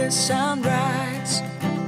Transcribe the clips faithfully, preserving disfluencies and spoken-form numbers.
the sunrise.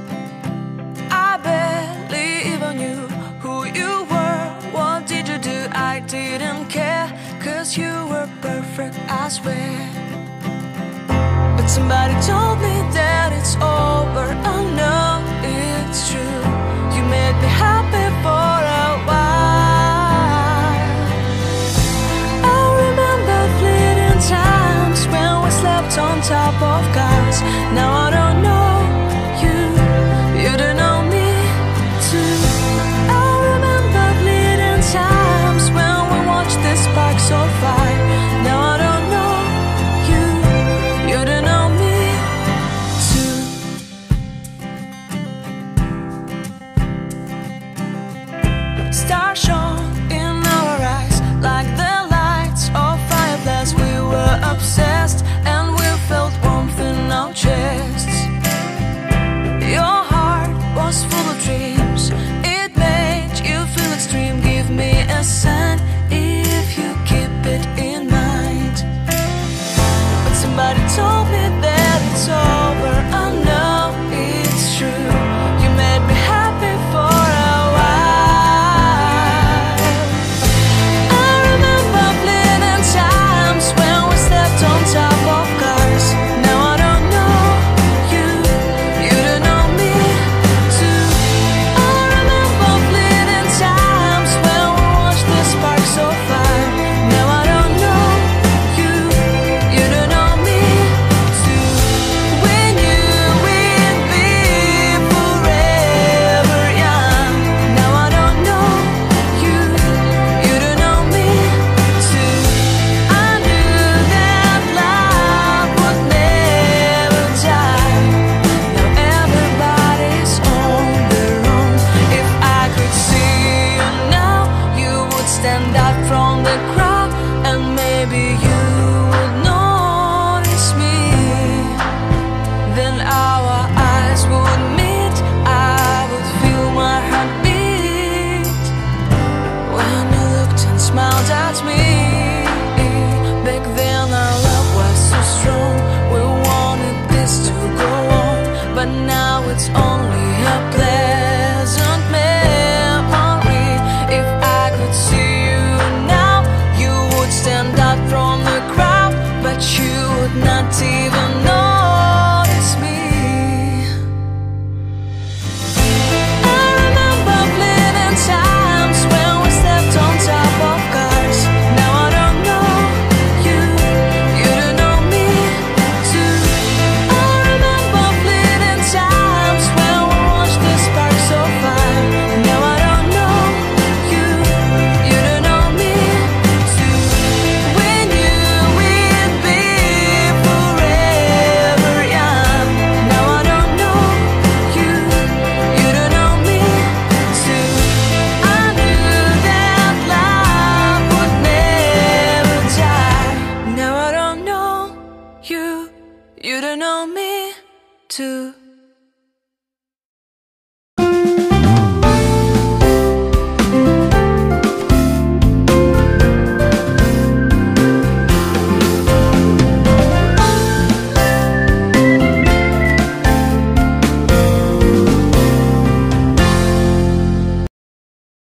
I barely even knew who you were. What did you do? I didn't care, 'cause you were perfect, I swear. But somebody told me that it's over. Oh no, it's true. You made me happy for a while. I remember fleeting times when we slept on top of cars. Now I don't know you, you don't know me too. I remember fleeting times when we watched the sparks of fire. Now I don't know you, you don't know me too. Stars shone in our eyes like the lights of fireflies. We were obsessed and we felt warmth in our chests. Your heart was full of dreams, it made you feel extreme. Give me a sign if you keep it in mind. But somebody told me that it's over. I know it's true. You made me happy for a while. I remember fleeting times when we slept on top of cars. Now I don't know you, you don't know me too. I remember fleeting times when we watched the sparks of fire. Now I don't know you, you don't know me too. We knew we'd be forever young. Now I don't know you, you don't know me too. I knew that love would never die. Now everybody's on their own. If I could see you now, you would stand out from the crowd, and maybe you would notice me. Then our eyes would meet, I would feel my heart beat when you looked and smiled at me. Back then our love was so strong, we wanted this to go on. But now it's only a pleasant memory. If I could see you now, you would stand out from the crowd, but you would not even notice me. I remember fleeting times when we slept on top of cars. Now I don't know you, you don't know me too. I remember fleeting times when we watched the sparks of fire. Now I don't know you, you don't know me too. We knew we'd be forever young. Now I don't know you, you don't know me too. I knew that love would never die. Now I don't know you, you don't know me too.